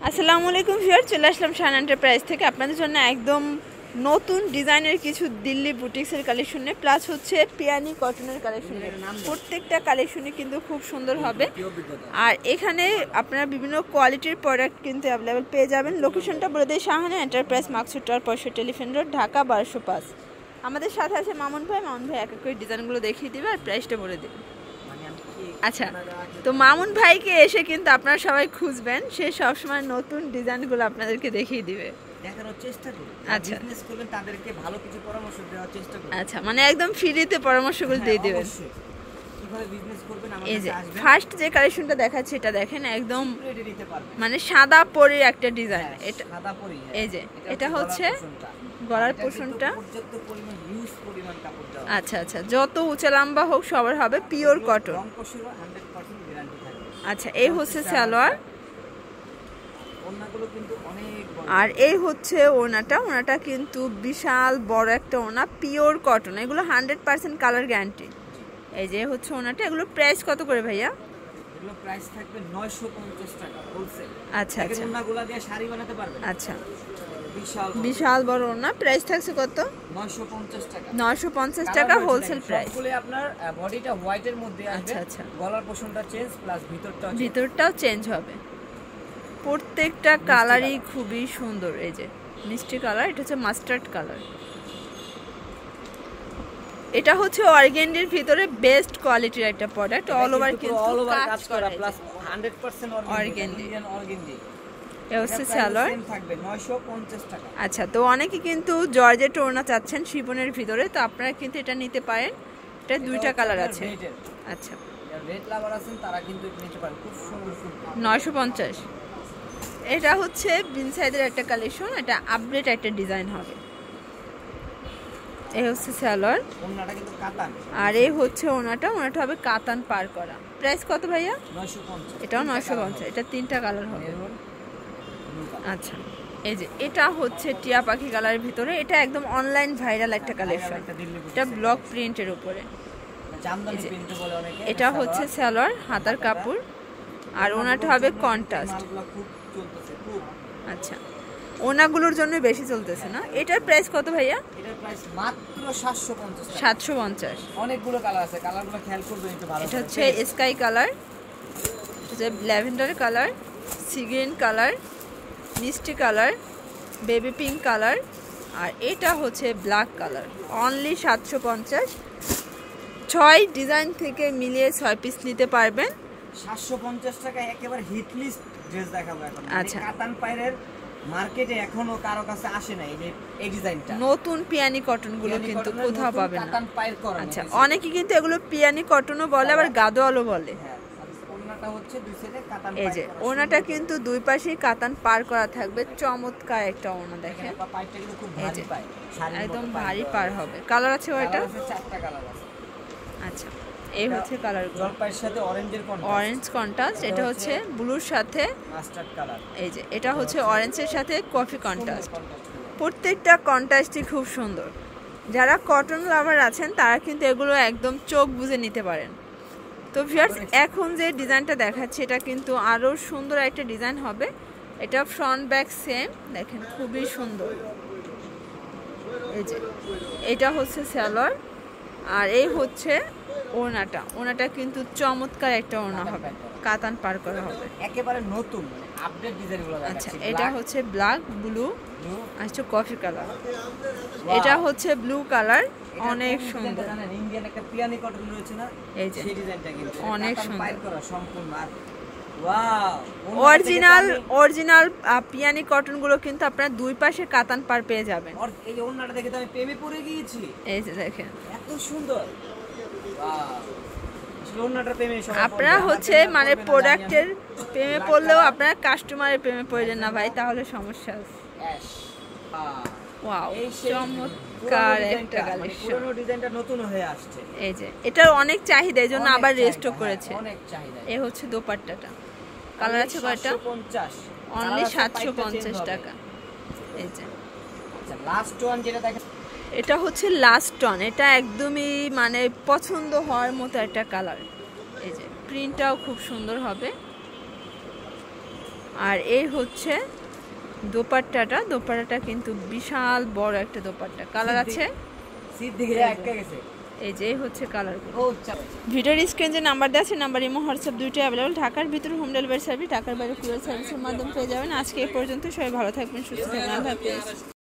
আসসালামু আলাইকুম ভিউয়ার, চলে আসলাম শান এন্টারপ্রাইজ থেকে আপনাদের জন্য একদম নতুন ডিজাইনের কিছু দিল্লি বুটিক্সের কালেকশন নিয়ে, প্লাস হচ্ছে পিয়ানি কটনের কালেকশন। প্রত্যেকটা কালেকশনই কিন্তু খুব সুন্দর হবে, আর এখানে আপনারা বিভিন্ন কোয়ালিটির প্রোডাক্ট কিন্তু অ্যাভেলেবেল পেয়ে যাবেন। লোকেশনটা বলে দেয়, Shahana enterprise, Maksud tower 65 telephone road, Dhaka 1205। আমাদের সাথে আছে মামুন ভাই এক এক করে ডিজাইনগুলো দেখিয়ে দিবে আর প্রাইসটা বলে দেবে। আচ্ছা, তো মামুন ভাইকে এসে কিন্তু আপনারা সবাই খুঁজবেন, সে সবসময় নতুন ডিজাইনগুলো আপনাদেরকে দেখিয়ে দিবে, দেখানোর চেষ্টা করবে। আচ্ছা, বিজনেস করবেন তাদেরকে ভালো কিছু পরামর্শ দেওয়ার চেষ্টা করবে। আচ্ছা, মানে একদম ফ্রিতে পরামর্শগুলো দিয়ে দিবেন কিভাবে বিজনেস করবেন। আমাদের কাছে আসবেন। ফার্স্ট যে কালেকশনটা দেখাচ্ছি এটা দেখেন, একদম মানে সাদা পরির একটা ডিজাইন। এটা সাদা পরি, এই যে এটা হচ্ছে গলার পোর্শনটা। আচ্ছা আচ্ছা, যত উঁচা লম্বা হোক সবার হবে পিওর কটন। আচ্ছা, এই হচ্ছে সালোয়ার, আর এই হচ্ছে ওনাটা কিন্তু বিশাল বড় একটা ওনা, পিওর কটন। এগুলো 100% কালার গ্যারান্টি। এই যে হচ্ছে ওনাটা। এগুলো প্রাইস কত করে ভাইয়া? এগুলো প্রাইস থাকবে 950 টাকা হোলসেল। আচ্ছা আচ্ছা, ওনাগুলো দিয়ে শাড়ি বানাতে পারবেন। আচ্ছা, বিশাল বড় ওনা। প্রাইস থাকছে কত? 950 টাকা। 950 টাকা হোলসেল প্রাইস। সবগুলো আপনার বডিটা হোয়াইটের মধ্যে আসবে। আচ্ছা আচ্ছা, গলার পোরশনটা চেঞ্জ প্লাস ভিতরটাও চেঞ্জ হবে। প্রত্যেকটা কালারই খুবই সুন্দর। এই যে মিষ্টি কালার, এটা হচ্ছে মাস্টার্ড কালার। এটা হচ্ছে অর্গানডির ভিতরে বেস্ট কোয়ালিটির একটা প্রোডাক্ট। অল ওভার কিন্তু কাজ করা প্লাস 100% অর্গানডি। এটা হচ্ছে সালোয়ার, থাকবে 950 টাকা। আচ্ছা, তো অনেকে কিন্তু জর্জেট ওড়না চাচ্ছেন শিফনের ভিতরে, তো আপনারা কিন্তু এটা নিতে পারেন। এটা দুইটা কালার আছে। আচ্ছা, রেড লাভার আছেন তারা কিন্তু এটা নিতে পারেন, খুব সুন্দর। 950। এটা হচ্ছে বিন সাইজের একটা কালেকশন, এটা আপডেট একটা ডিজাইন হবে। এই হচ্ছে সালোয়ার, ওনাটা কিন্তু কাতান, আর এই হচ্ছে ওনাটা হবে কাতান পার করা। প্রাইস কত ভাইয়া? 950। এটাও 950। এটা তিনটা কালার হবে। আচ্ছা, এই যে এটা হচ্ছে টিয়া পাখি কালারের ভিতরে। এটা একদম অনলাইন ভাইরাল একটা কালেকশন। এটা ব্লক প্রিন্টের উপরে। এটা হচ্ছে সালোয়ার, হাতার কাপড়, আর ওনাটা হবে কন্ট্রাস্ট। আচ্ছা, ওনাগুলোর জন্য বেশি চলতেছে না। এটার প্রাইস কত ভাইয়া? এটার প্রাইস মাত্র 750 টাকা। 750। অনেকগুলো কালার আছে, কালারগুলো খেয়াল করবেন একটু ভালো। এটা হচ্ছে স্কাই কালার, এটা lavender colour, sea green colour, মিষ্টি কালার, বেবি পিঙ্ক কালার, আর এটা হচ্ছে ব্ল্যাক কালার। অনলি 750। 6 ডিজাইন থেকে মিলিয়ে 6 পিস নিতে পারবেন। 750 টাকা একেবারে হিট লিস্ট ড্রেস দেখাবো এখন। আচ্ছা, কাতান পাইরের মার্কেটে এখনো কারো কাছে আসে নাই এই ডিজাইনটা। নতুন পিয়ানি কটন গুলো কিন্তু কোথাও পাবেন না। কাতান পাইর করা। আচ্ছা, অনেকে কিন্তু এগুলো পিয়ানি কটনও বলে, আবার গাদোয়ালও বলে। ওনাটা হচ্ছে দুই সাইডে কাতান পাইর। এই যে ওনাটা কিন্তু দুই পাশেই কাতান পার করা থাকবে। চমৎকার একটা ওনা দেখেন, পাইরটা কিন্তু খুব ভারী পাই, একদম ভারী পার হবে। কালার আছে ওইটা? 4টা কালার আছে। আচ্ছা, এই হচ্ছে কালার, জলপাইয়ের সাথে অরেঞ্জের কন্ট্রাস্ট, অরেঞ্জ কন্ট্রাস্ট। এটা হচ্ছে ব্লুর সাথে মাস্টার্ড কালার। এই যে এটা হচ্ছে অরেঞ্জের সাথে কফি কন্ট্রাস্ট। প্রত্যেকটা কন্ট্রাস্টই খুব সুন্দর। যারা কটন লাভার আছেন তারা কিন্তু এগুলো একদম চোখ বুজে নিতে পারেন। তো ভিউয়ার্স, এখন যে ডিজাইনটা দেখাচ্ছি এটা কিন্তু আরো সুন্দর একটা ডিজাইন হবে। এটা ফ্রন্ট ব্যাক সেম, দেখেন খুবই সুন্দর। এই যে এটা হচ্ছে সালোয়ার, আর এই হচ্ছে ওনাটা কিন্তু চমৎকার একটা ওনা হবে, কাতান পার করা হবে, একেবারে নতুন আপডেট ডিজাইনগুলো দেখাচ্ছি। আচ্ছা, এটা হচ্ছে ব্ল্যাক, ব্লু, আচ্ছা কফি কালার। এটা হচ্ছে ব্লু কালার, অনেক সুন্দর। ইন্ডিয়ান একটা পিয়ানি কটন রয়েছে না, এই যে সেই ডিজাইনটা কিন্তু অনেক সুন্দর পার করা সম্পূর্ণ। ওয়াও, অরিজিনাল পিয়ানি কটন গুলো কিন্তু আপনারা দুই পাশে কাতান পার পেয়ে যাবেন। আর এই যে ওনাটা দেখে তো আমি প্রেমে পড়ে গিয়েছি। এই যে দেখেন এত সুন্দর। আপনারা হচ্ছে মানে প্রোডাক্টের প্রেমে পড়লেও আপনারা কাস্টমারের প্রেমে পড়লেন না ভাই, তাহলে সমস্যা আছে। ওয়াও, চমৎকার একটা কালেকশন। পুরনো ডিজাইনটা নতুন হয়ে আসছে। এই যে এটার অনেক চাহিদা, এজন্য আবার রিস্টক করেছে। অনেক চাহিদা। এই হচ্ছে দোপাট্টাটা। কালার আছে কয়টা? 750। অনলি 750 টাকা। এই যে আচ্ছা, লাস্ট ওয়ান যেটা দেখেন, এটা হচ্ছে লাস্ট ওয়ান। এটা একদমই মানে পছন্দ হওয়ার মতো একটা কালার। এই যে প্রিন্টটাও খুব সুন্দর হবে, আর এই হচ্ছে দোপাট্টাটা কিন্তু বিশাল বড় একটা দোপাট্টা। কালার আছে, এই যে হচ্ছে কালারগুলো। ভিডিওর স্ক্রিনে যে নাম্বার দেওয়া আছে, নাম্বার ইমো হোয়াটসঅ্যাপ দুইটাই অ্যাভেলেবল। ঢাকার ভিতরে হোম ডেলিভারি সার্ভিস, ঢাকার বাইরে কুরিয়ার সার্ভিসের মাধ্যমে পেয়ে যাবেন। আজকে এই পর্যন্ত, সবাই ভালো থাকবেন, সুস্থ থাকবেন, আল্লাহ হাফেজ।